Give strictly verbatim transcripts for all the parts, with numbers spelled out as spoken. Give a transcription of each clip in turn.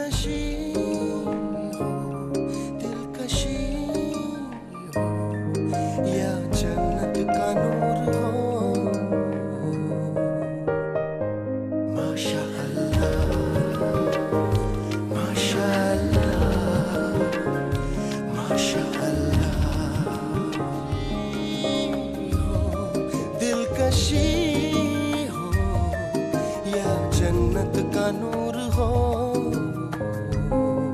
दिलकशी हो, दिलकशी हो या जन्नत का नूर हो। माशा अल्लाह, माशा अल्लाह, माशा अल्लाह हो, दिलकशी हो या जन्नत का नूर हो।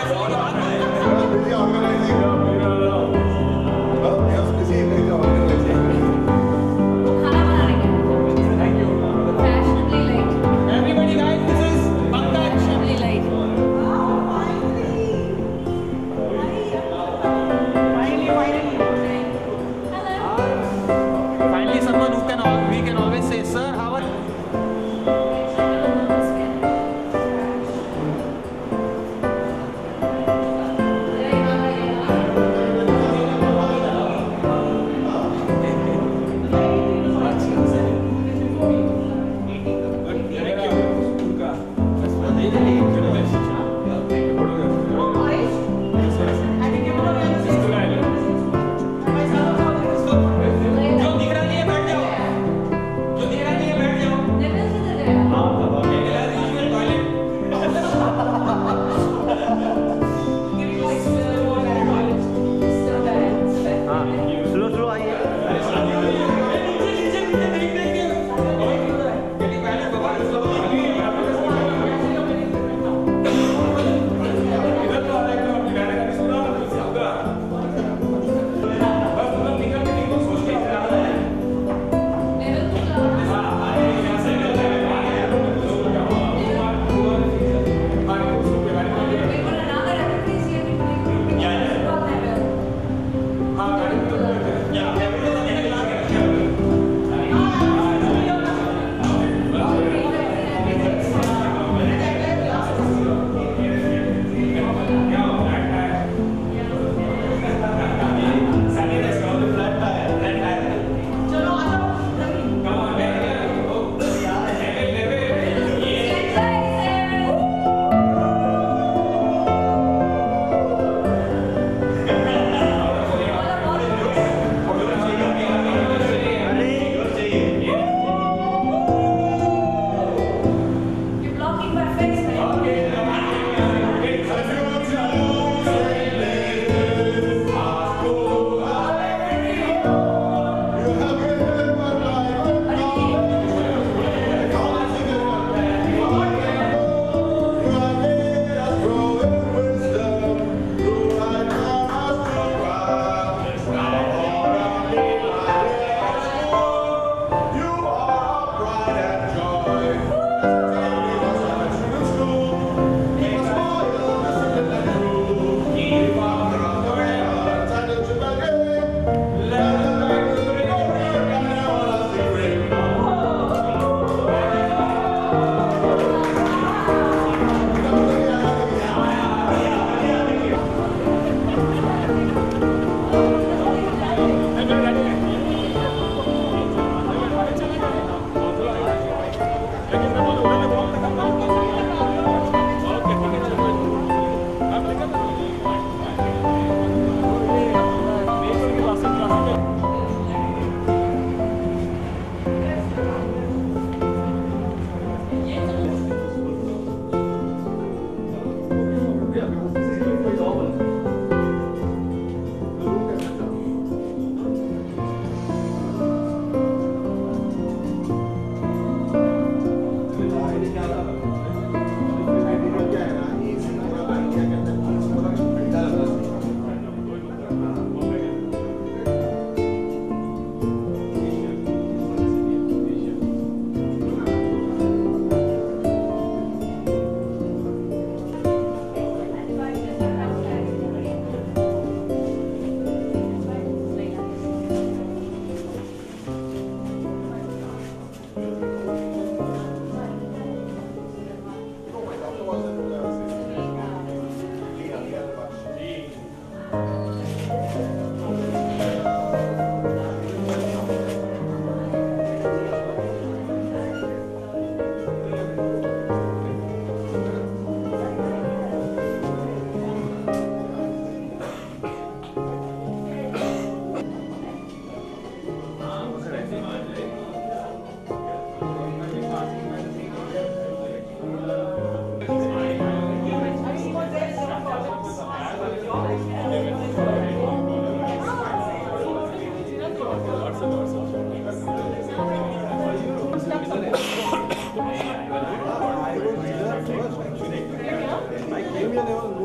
Maybe they will move on.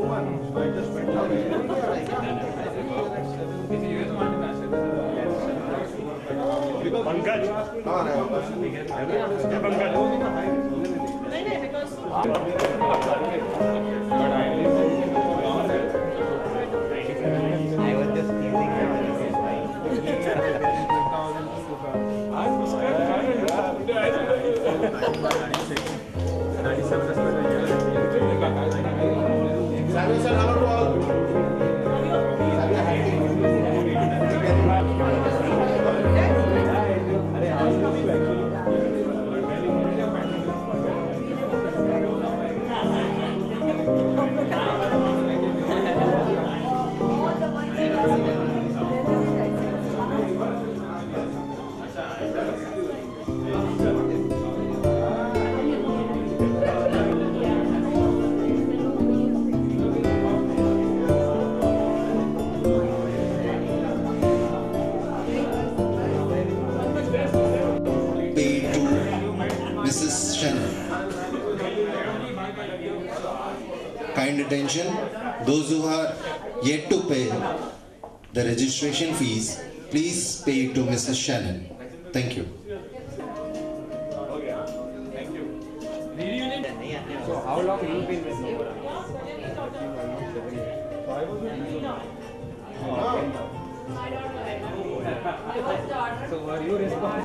Pankaj Kind attention, those who are yet to pay the registration fees, please pay it to Missus Shannon. Thank you. Thank you. So how long have you been with Nova? So were you responsible?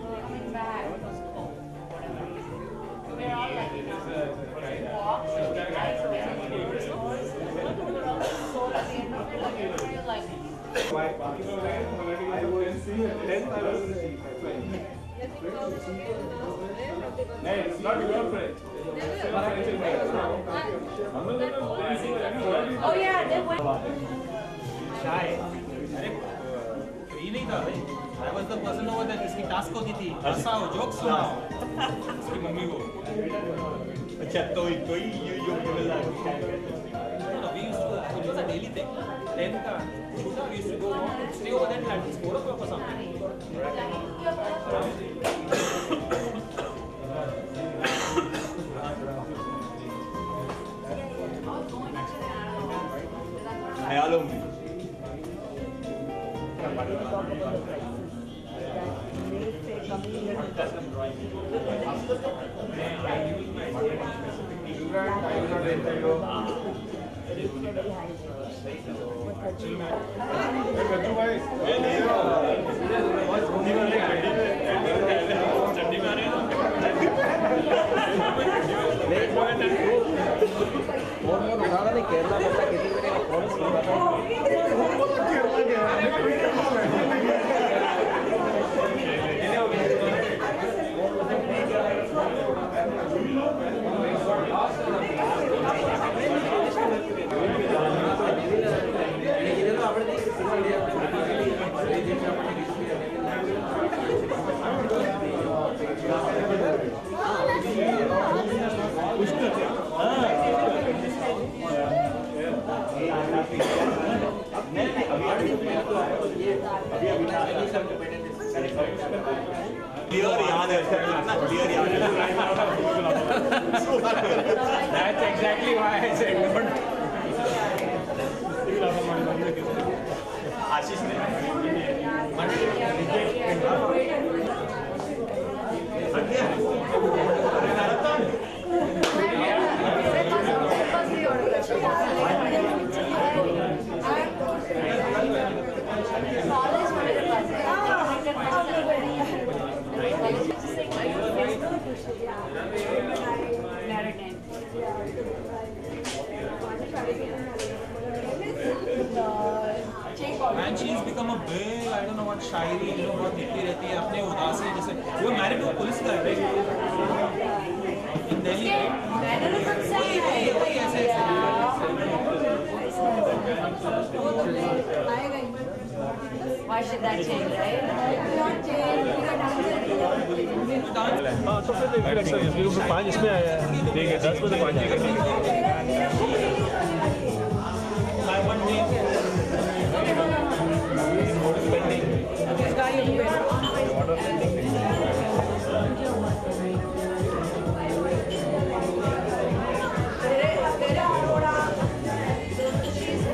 It's not your friend. Oh yeah, they went. Shy. नहीं था भाई। I was the person over there जिसकी task होती थी। हंसाओ, jokes सुनाओ। उसकी mummy को। अच्छा तो तो ये ये बोल रहा है। No, we used to it was a daily thing. Then का we used to go stay over there and score up वापस आना। ख्यालों में केरला में किसी ने फोन क्लियर याद है क्लियर याद है That's exactly why I said don't. आशीष ने Man, she's become a big, I don't know what Shayari, you know, बहुत लिखती रहती है अपने उदास से जैसे वो मैरिड टू पुलिस का है in Delhi वही ऐसे Why should that change, right? हाँ तो फिर देखिए अच्छा इसमें ऊपर पाँच इसमें आया है ठीक है दस में से पाँच आएगा I want me She's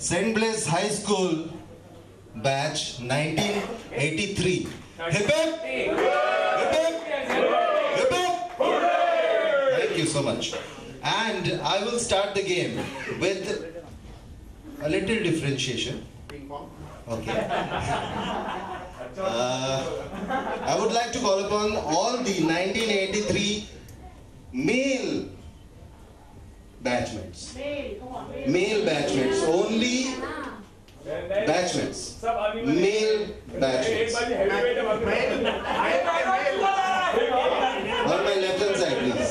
Saint Blaise High School batch nineteen eighty-three. Hip hip! Hip hip! Hip hip! Thank you so much. And I will start the game with a little differentiation. Okay. Uh, I would like to call upon all the nineteen eighty-three male batchmates. Male batchmates. Only batchmates. Male batchmates. On my left hand side, please.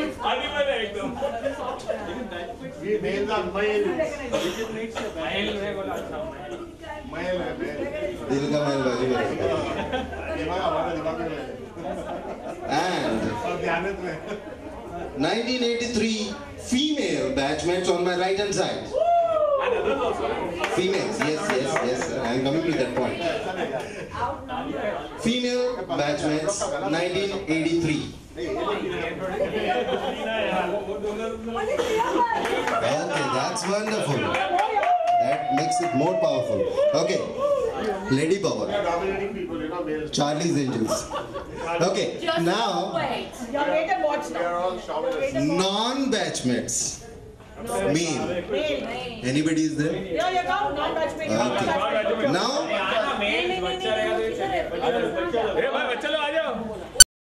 दिल का महल बाजू में रखा है. And nineteen eighty-three female batchmates on my right hand side. Females, yes, yes, yes. I am coming to that point. Female batchmates, nineteen eighty-three. Okay, that's wonderful. That makes it more powerful. Okay, lady power. Charlie's Angels. Okay, Just now wait. Yeah, wait and watch now. non-batchmates. Male. Anybody is there? Yeah, yeah, now non-batchmate. Okay. Now, नहीं नहीं नहीं नहीं